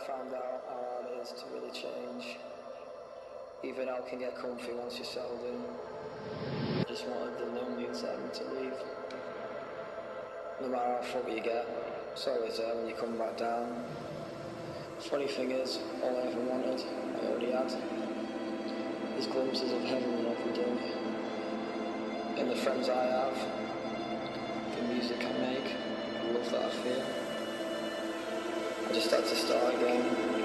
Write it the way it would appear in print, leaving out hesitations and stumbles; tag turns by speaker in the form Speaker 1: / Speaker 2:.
Speaker 1: found out how hard it is to really change. Even how can get comfy once you're settled in. I just wanted the lonely excitement to leave. No matter how foggy you get, it's always there when you come back down. Funny thing is, all I ever wanted, I already had. These glimpses of heaven every day. And the friends I have, the music I make, the love that I feel. I just had to start again.